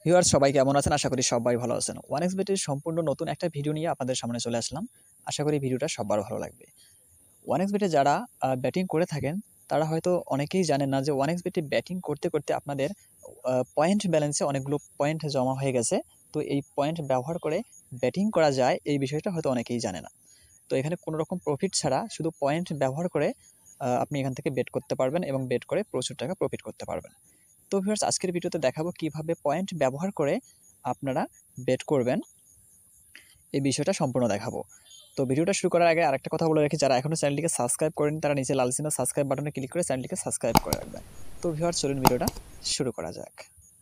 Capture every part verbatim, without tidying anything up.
Viewers সবাই কেমন আছেন? আশা করি সবাই ভালো আছেন। ওয়ান এক্স বেটের সম্পূর্ণ নতুন একটা ভিডিও নিয়ে আপনাদের সামনে চলে আসলাম। আশা করি ভিডিওটা সবার ভালো লাগবে। ওয়ান এক্স বেটে যারা আ ব্যাটিং করে থাকেন, তারা হয়তো অনেকেই জানেন না যে ওয়ান এক্স বেটে ব্যাটিং করতে, করতে আপনাদের আ পয়েন্ট ব্যালেন্সে অনেকগুলো পয়েন্ট জমা হয়ে গেছে। তো এই পয়েন্ট ব্যবহার করে ব্যাটিং করা যায়, এই বিষয়টা হয়তো অনেকেই জানে না। তো এখানে কোনো রকম প্রফিট ছাড়া শুধু পয়েন্ট ব্যবহার করে আ আপনি এখান থেকে বেট করতে পারবেন এবং বেট করে প্রচুর টাকা প্রফিট করতে পারবেন। তো ভিউয়ার্স আজকের ভিডিওতে দেখাবো কিভাবে পয়েন্ট ব্যবহার করে আপনারা বেট করবেন, এই বিষয়টা সম্পূর্ণ দেখাবো। তো ভিডিওটা শুরু করার আগে আরেকটা কথা বলে রাখি, যারা এখনো চ্যানেলটিকে সাবস্ক্রাইব করেনি তারা নিচে লাল চিহ্ন সাবস্ক্রাইব বাটনে ক্লিক করে চ্যানেলটিকে সাবস্ক্রাইব করে রাখবেন। তো ভিউয়ার্স চলুন ভিডিওটা শুরু করা যাক।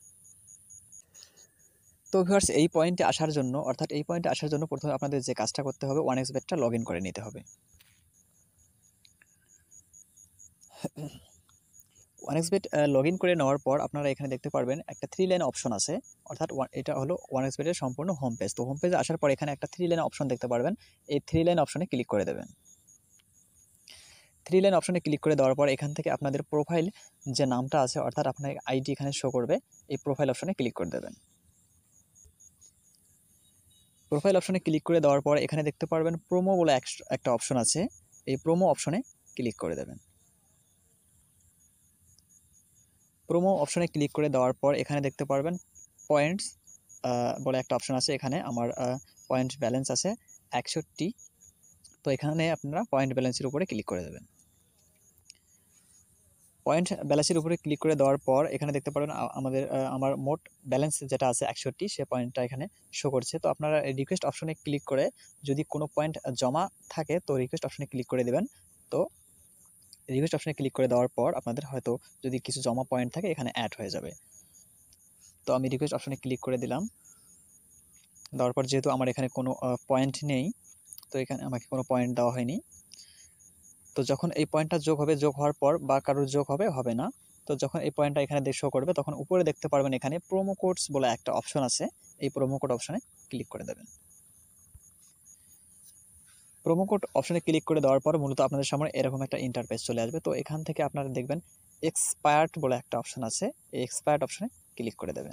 তো ভিউয়ার্স এই পয়েন্টে আসার জন্য অর্থাৎ এই পয়েন্টে আসার জন্য প্রথমে আপনাদের যে কাজটা করতে হবে, ওয়ান এক্স বেটটা লগ ইন করে নিতে হবে। One X bet log in করে নেওয়ার পর আপনারা এখানে দেখতে পারবেন একটা থ্রি লাইন অপশন আছে, অর্থাৎ এটা হলো ওয়ান এক্স বেটের সম্পূর্ণ হোম পেজ। তো হোম পেজে আসার পর এখানে একটা থ্রি লাইন অপশন দেখতে পারবেন, এই থ্রি লাইন অপশনে ক্লিক করে দেবেন। থ্রি লাইন অপশনে ক্লিক করে দেওয়ার পর এখান থেকে আপনাদের প্রোফাইল যে নামটা আছে, অর্থাৎ আপনার আইডি এখানে শো করবে, এই প্রোফাইল অপশনে ক্লিক করে দেবেন। প্রোফাইল অপশনে ক্লিক করে দেওয়ার পর এখানে দেখতে পারবেন প্রোমো বলে একটা অপশন আছে, এই প্রোমো অপশনে ক্লিক করে দেবেন। প্রোমো অপশনে ক্লিক করে দেওয়ার পর এখানে দেখতে পারবেন পয়েন্টস বলে একটা অপশন আছে, এখানে আমার পয়েন্ট ব্যালেন্স আছে একষট্টি। তো এখানে আপনারা পয়েন্ট ব্যালেন্সের উপরে ক্লিক করে দেবেন। পয়েন্ট ব্যালেন্সের উপরে ক্লিক করে দেওয়ার পর এখানে দেখতে পারেন আমাদের আমার মোট ব্যালেন্স যেটা আছে একষট্টি, সে পয়েন্টটা এখানে শো করছে। তো আপনারা রিকোয়েস্ট অপশনে ক্লিক করে যদি কোনো পয়েন্ট জমা থাকে তো রিকোয়েস্ট অপশনে ক্লিক করে দেবেন। তো রিকোয়েস্ট অপশনে ক্লিক করে দেওয়ার পর আপনাদের হয়তো যদি কিছু জমা পয়েন্ট থাকে এখানে অ্যাড হয়ে যাবে। তো আমি রিকোয়েস্ট অপশনে ক্লিক করে দিলাম। দেওয়ার পর যেহেতু আমার এখানে কোনো পয়েন্ট নেই, তো এখানে আমাকে কোনো পয়েন্ট দেওয়া হয়নি। তো যখন এই পয়েন্টটা যোগ হবে, যোগ হওয়ার পর বা কারোর যোগ হবে হবে না, তো যখন এই পয়েন্টটা এখানে শো করবে তখন উপরে দেখতে পারবেন এখানে প্রোমো কোডস বলে একটা অপশন আছে, এই প্রোমো কোড অপশনে ক্লিক করে দেবেন। প্রোমো কোড অপশনে ক্লিক করে দেওয়ার পর মূলত আপনাদের সামনে এরকম একটা ইন্টারফেস চলে আসবে। তো এখান থেকে আপনারা দেখবেন এক্সপায়ার্ড বলে একটা অপশন আছে, এই এক্সপায়ার্ড অপশনে ক্লিক করে দেবেন।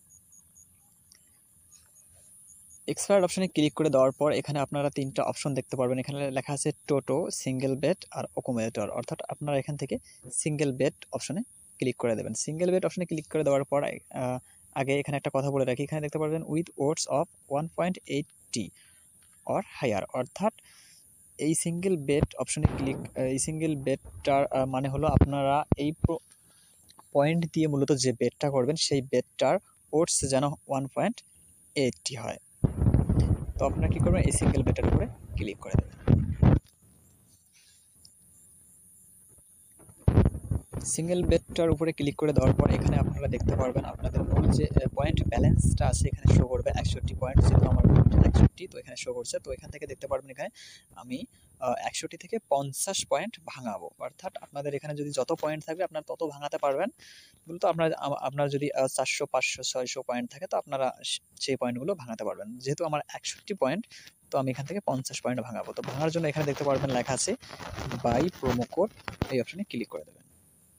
এক্সপায়ার্ড অপশনে ক্লিক করে দেওয়ার পর এখানে আপনারা তিনটা অপশন দেখতে পারবেন, এখানে লেখা আছে টোটো, সিঙ্গেল বেট আর অ্যাকুমুলেটর, অর্থাৎ আপনারা এখান থেকে সিঙ্গেল বেট অপশনে ক্লিক করে দেবেন। সিঙ্গেল বেট অপশনে ক্লিক করে দেওয়ার পর আগে এখানে একটা কথা বলে রাখি, এখানে দেখতে পারবেন with odds of one point eighty or higher, অর্থাৎ এই সিঙ্গেল বেট অপশনে ক্লিক এই সিঙ্গেল বেটটার মানে হলো আপনারা এই পয়েন্ট দিয়ে মূলত যে বেটটা করবেন সেই বেটটার ওডস যেন ওয়ান পয়েন্ট এইট টি হয়। তো আপনারা কী করবেন, এই সিঙ্গেল বেটের উপরে ক্লিক করে দেবেন। সিঙ্গেল বেটটার উপরে ক্লিক করে দেওয়ার পর এখানে আপনারা দেখতে পারবেন আপনাদের মূল যে পয়েন্ট ব্যালেন্সটা আছে এখানে শো করবে একষট্টি পয়েন্ট, যেহেতু আমার একষট্টি তো এখানে শো করছে। তো এখান থেকে দেখতে পারবেন এখানে আমি একষট্টি থেকে পঞ্চাশ পয়েন্ট ভাঙাবো, অর্থাৎ আপনাদের এখানে যদি যত পয়েন্ট থাকবে আপনারা তত ভাঙাতে পারবেন। মূলত আপনার আপনার যদি চারশো পাঁচশো ছয়শো পয়েন্ট থাকে তো আপনারা সেই পয়েন্টগুলো ভাঙাতে পারবেন। যেহেতু আমার একষট্টি পয়েন্ট, তো আমি এখান থেকে পঞ্চাশ পয়েন্ট ভাঙাবো। তো ভাঙার জন্য এখানে দেখতে পারবেন লেখা আছে বাই প্রোমো কোড, এই অপশনে ক্লিক করে দেবেন।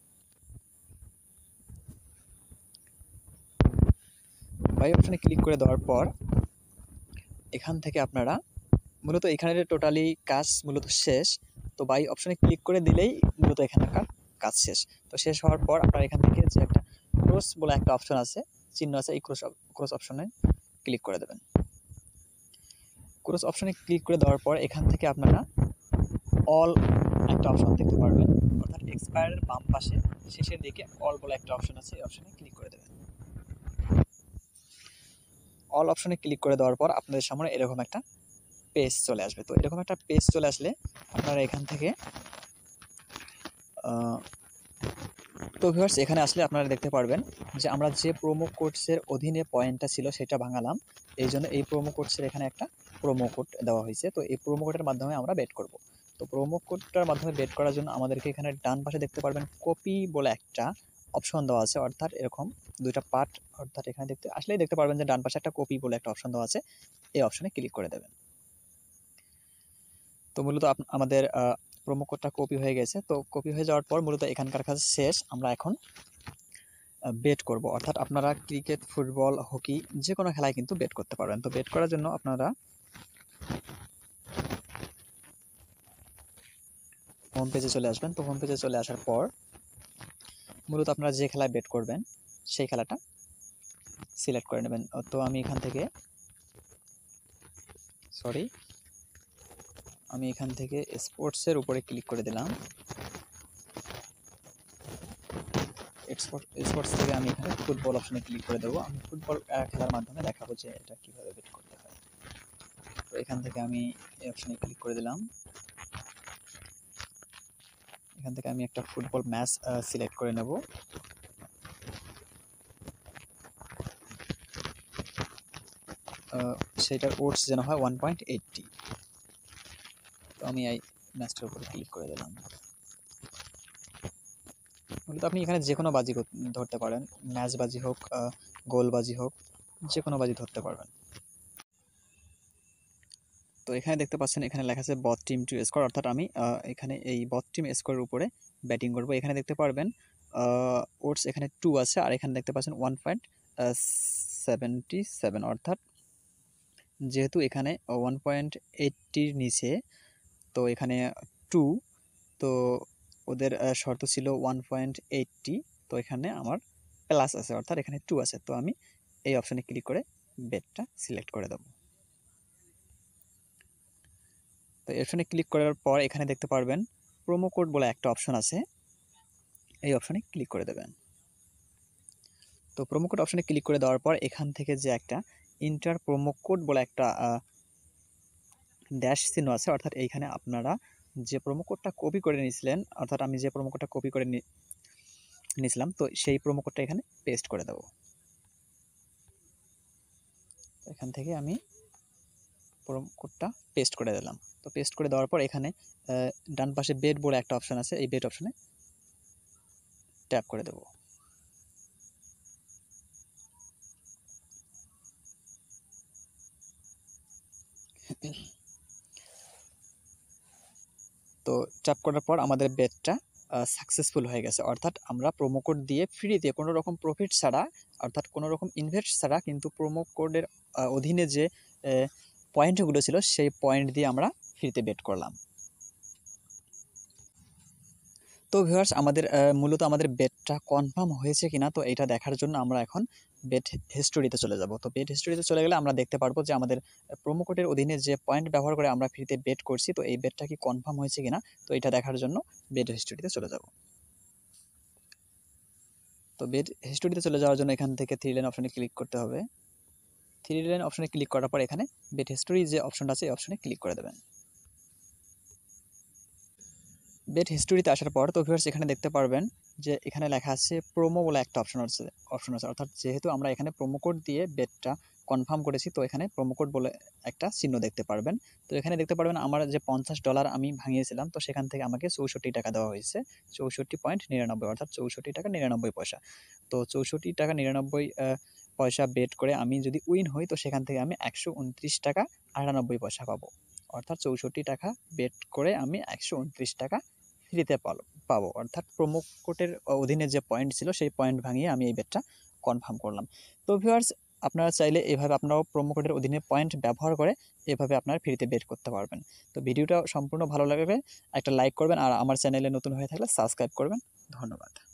বাই অপশনে ক্লিক করে দেওয়ার পর এখান থেকে আপনারা মূলত এখানে টোটালি কাজ মূলত শেষ। তো বাই অপশনে ক্লিক করে দিলেই মূলত এখানকার কাজ শেষ। তো শেষ হওয়ার পর আপনারা এখান থেকে যে একটা ক্রস বলে একটা অপশন আছে, চিহ্ন আছে, এই ক্রস ক্রস অপশনে ক্লিক করে দেবেন। ক্রস অপশনে ক্লিক করে দেওয়ার পর এখান থেকে আপনারা অল একটা অপশন দেখতে পারবেন, অর্থাৎ এক্সপায়ারের বাম পাশে শেষের দিকে অল বলে একটা অপশন আছে, এই অপশনে ক্লিক করে দেবেন। অল অপশনে ক্লিক করে দেওয়ার পর আপনাদের সামনে এরকম একটা পেজ চলে আসবে। তো এরকম একটা পেজ চলে আসলে আপনারা এখান থেকে তো ভিউয়ার্স এখানে আসলে আপনারা দেখতে পারবেন যে আমরা যে প্রোমো কোডসের অধীনে পয়েন্টটা ছিল সেটা ভাঙালাম, এই জন্য এই প্রোমো কোডসের এখানে একটা প্রোমো কোড দেওয়া হয়েছে। তো এই প্রোমো কোডের মাধ্যমে আমরা বেট করব। তো প্রোমো কোডটার মাধ্যমে বেট করার জন্য আমাদেরকে এখানে ডান পাশে দেখতে পারবেন কপি বলে একটা অপশন দেওয়া আছে, অর্থাৎ এরকম দুইটা পার্ট, অর্থাৎ এখানে দেখতে আসলেই দেখতে পারবেন যে ডান পাশে একটা কপি বলে একটা অপশন দেওয়া আছে, এই অপশনে ক্লিক করে দেবেন। তো মূলত আমাদের প্রোমো কোডটা কপি হয়ে গেছে। তো কপি হয়ে যাওয়ার পর মূলত এখানকার কাজ শেষ। আমরা এখন বেট করব, অর্থাৎ আপনারা ক্রিকেট, ফুটবল, হকি যে কোনো খেলায় কিন্তু বেট করতে পারবেন। তো বেট করার জন্য আপনারা হোম পেজে চলে আসবেন। তো হোম পেজে চলে আসার পর মূলত আপনারা যে খেলায় বেট করবেন সেই খেলাটা সিলেক্ট করে নেবেন। তো আমি এখান থেকে সরি আমি এখান থেকে স্পোর্টসের উপরে ক্লিক করে দিলাম। স্পোর্টস থেকে আমি এখানে ফুটবল অপশনে ক্লিক করে দেবো। আমি ফুটবল খেলার মাধ্যমে দেখাবো যে এটা কীভাবে বেট করতে হয়। তো এখান থেকে আমি এই অপশনে ক্লিক করে দিলাম। এখান থেকে আমি একটা ফুটবল ম্যাচ সিলেক্ট করে নেব। সেটার ওডস যেন হয় ওয়ান পয়েন্ট এইটটি। তো আমি এই ম্যাচটার উপরে ক্লিক করে দিলাম। মূলত আপনি এখানে যে কোনো বাজি ধরতে পারেন, ম্যাচ বাজি হোক, গোল বাজি হোক, যে কোনো বাজি ধরতে পারবেন। তো এখানে দেখতে পাচ্ছেন এখানে লেখা আছে বথ টিম টু স্কোর, অর্থাৎ আমি এখানে এই বথ টিম স্কোরের উপরে ব্যাটিং করব। এখানে দেখতে পারবেন ওডস এখানে টু আছে, আর এখানে দেখতে পাচ্ছেন ওয়ান পয়েন্ট সেভেন্টি সেভেন, অর্থাৎ যেহেতু এখানে ওয়ান পয়েন্ট এইটটির নিচে, তো এখানে টু, তো ওদের শর্ত ছিল ওয়ান পয়েন্ট এইটটি, তো এখানে আমার প্লাস আছে, অর্থাৎ এখানে টু আছে। তো আমি এই অপশানে ক্লিক করে বেটটা সিলেক্ট করে দেবো। তো এই অপশানে ক্লিক করার পর এখানে দেখতে পারবেন প্রোমো কোড বলে একটা অপশন আছে, এই অপশানে ক্লিক করে দেবেন। তো প্রোমো কোড অপশানে ক্লিক করে দেওয়ার পর এখান থেকে যে একটা ইন্টার প্রোমো কোড বলে একটা ড্যাশ চিহ্ন আছে, অর্থাৎ এইখানে আপনারা যে প্রোমো কোডটা কপি করে নিয়েছিলেন, অর্থাৎ আমি যে প্রোমো কোডটা কপি করে নিয়েছিলাম, তো সেই প্রোমো কোডটা এখানে পেস্ট করে দেব। এখান থেকে আমি প্রোমো কোডটা পেস্ট করে দিলাম। তো পেস্ট করে দেওয়ার পর এখানে ডান পাশে বেট বলে একটা অপশন আছে, এই বেট অপশনে ট্যাপ করে দেব। তো ট্যাপ করার পর আমাদের বেটটা সাকসেসফুল হয়ে গেছে, অর্থাৎ আমরা প্রোমো কোড দিয়ে ফ্রিতে কোনো রকম প্রফিট ছাড়া, অর্থাৎ কোনো রকম ইনভেস্ট ছাড়া কিন্তু প্রোমো কোডের অধীনে যে পয়েন্টগুলো ছিল সেই পয়েন্ট দিয়ে আমরা ফ্রিতে বেট করলাম। তো ভিউয়ার্স, আমাদের মূলত আমাদের বেটটা কনফার্ম হয়েছে কিনা, তো এটা দেখার জন্য আমরা এখন বেট হিস্টোরিতে চলে যাব। তো বেট হিস্টোরিতে চলে গেলে আমরা দেখতে পারবো যে আমাদের প্রোমো কোডের অধীনে যে পয়েন্ট ব্যবহার করে আমরা ফ্রিতে বেট করছি, তো এই বেটটা কি কনফার্ম হয়েছে কিনা, তো এটা দেখার জন্য বেট হিস্টোরিতে চলে যাব। তো বেট হিস্টোরিতে চলে যাওয়ার জন্য এখান থেকে থ্রি লাইন অপশনে ক্লিক করতে হবে। থ্রি লাইন অপশনে ক্লিক করার পর এখানে বেট হিস্টোরি যে অপশনটা আছে এই অপশনে ক্লিক করে দেবেন। বেট হিস্টোরিতে আসার পর তো ভিউয়ার্স এখানে দেখতে পারবেন যে এখানে লেখা আছে প্রোমো বলে একটা অপশন আছে অপশন আছে অর্থাৎ যেহেতু আমরা এখানে প্রোমো কোড দিয়ে বেটটা কনফার্ম করেছি, তো এখানে প্রোমো কোড বলে একটা চিহ্ন দেখতে পারবেন। তো এখানে দেখতে পারবেন আমার যে পঞ্চাশ ডলার আমি ভাঙিয়েছিলাম, তো সেখান থেকে আমাকে চৌষট্টি টাকা দেওয়া হয়েছে, চৌষট্টি পয়েন্ট নিরানব্বই, অর্থাৎ চৌষট্টি টাকা নিরানব্বই পয়সা। তো চৌষট্টি টাকা নিরানব্বই পয়সা বেট করে আমি যদি উইন হই, তো সেখান থেকে আমি একশো উনত্রিশ টাকা আটানব্বই পয়সা পাবো, অর্থাৎ চৌষট্টি টাকা বেট করে আমি একশো উনত্রিশ টাকা ফ্রিতে পাবো, অর্থাৎ প্রোমো কোডের অধীনে যে পয়েন্ট ছিল সেই পয়েন্ট ভাঙিয়ে আমি এই বেটটা কনফার্ম করলাম। তো ভিউয়ার্স, আপনারা চাইলে এভাবে আপনারাও প্রোমো কোডের অধীনে পয়েন্ট ব্যবহার করে এভাবে আপনারা ফ্রিতে বেট করতে পারবেন। তো ভিডিওটা সম্পূর্ণ ভালো লাগবে একটা লাইক করবেন, আর আমার চ্যানেলে নতুন হয়ে থাকলে সাবস্ক্রাইব করবেন। ধন্যবাদ।